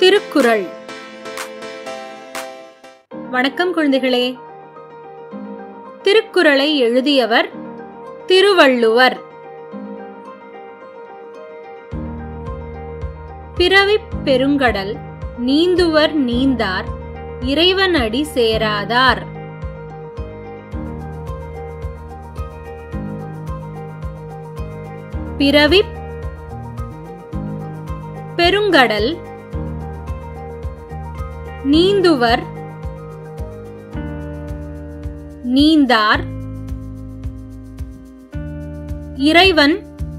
திருக்குறள். வணக்கம் குழந்தைகளே. திருக்குறளை எழுதியவர் திருவள்ளுவர். பிறவிப் பெருங்கடல் நீந்துவர் நீந்தார் இறைவன் அடி சேராதார். பிறவிப் பெருங்கடல் நீந்துவர் நீந்தார் இறைவன்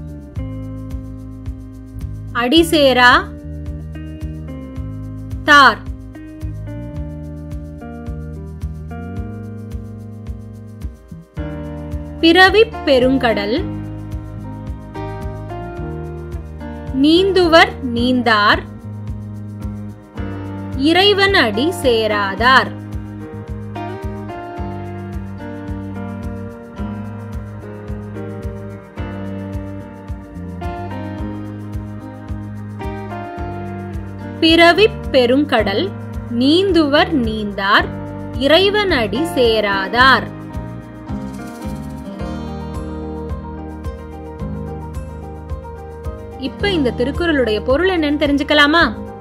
அடிசேரா தார். பிறவிப் பெருங்கடல் நீந்துவர் நீந்தார் இறைவன் அடி சேராதார். பிறவிப் பெருங்கடல் நீந்துவர் நீந்தார் இறைவன் அடி சேராதார். இப்ப இந்த திருக்குறளுடைய பொருள் என்னன்னு தெரிஞ்சுக்கலாமா?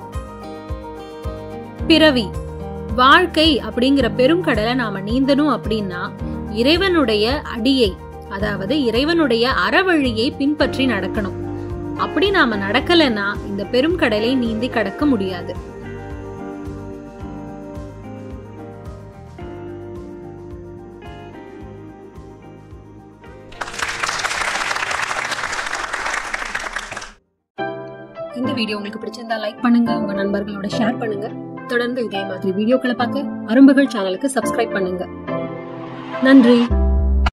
பிறவி, வாழ்க்கை அப்படிங்கிற பெருங்கடலை நாம நீந்தணும் அப்படின்னா இறைவனுடைய அடியை, அதாவது இறைவனுடைய அறவழியை பின்பற்றி நடக்கணும். அப்படி நாம நடக்கலன்னா இந்த பெருங்கடலை நீந்தி கடக்க முடியாது. இந்த வீடியோ உங்களுக்கு பிடிச்சிருந்தா லைக் பண்ணுங்க, உங்க நண்பர்களோட ஷேர் பண்ணுங்க. தொடர்ந்து இதே மாதிரி வீடியோக்களை பார்க்க அரும்புகள் சேனலுக்கு சப்ஸ்கிரைப் பண்ணுங்க. நன்றி.